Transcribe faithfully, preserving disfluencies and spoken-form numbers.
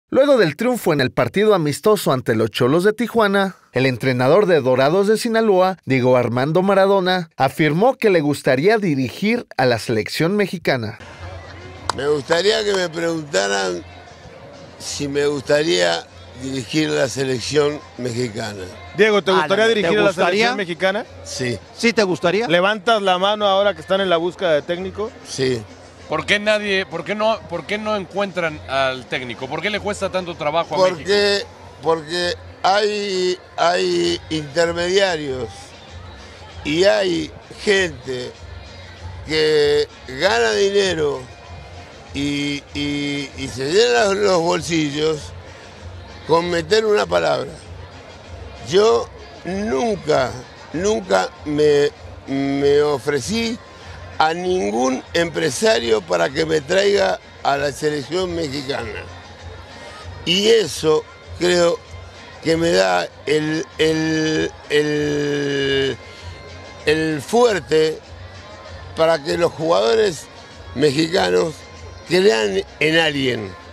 Luego del triunfo en el partido amistoso ante los Cholos de Tijuana, el entrenador de Dorados de Sinaloa, Diego Armando Maradona, afirmó que le gustaría dirigir a la selección mexicana. Me gustaría que me preguntaran si me gustaría dirigir la selección mexicana. Diego, ¿te gustaría Ah, dirigir ¿te a la gustaría? selección mexicana? Sí, ¿Sí te gustaría? ¿Levantas la mano ahora que están en la búsqueda de técnico? sí. ¿Por qué nadie, por qué no, por qué no encuentran al técnico? ¿Por qué le cuesta tanto trabajo a México? Porque, porque hay, hay intermediarios y hay gente que gana dinero y, y, y se llena los bolsillos con meter una palabra. Yo nunca, nunca me, me ofrecí a ningún empresario para que me traiga a la selección mexicana. Y eso creo que me da el, el, el, el fuerte para que los jugadores mexicanos crean en alguien.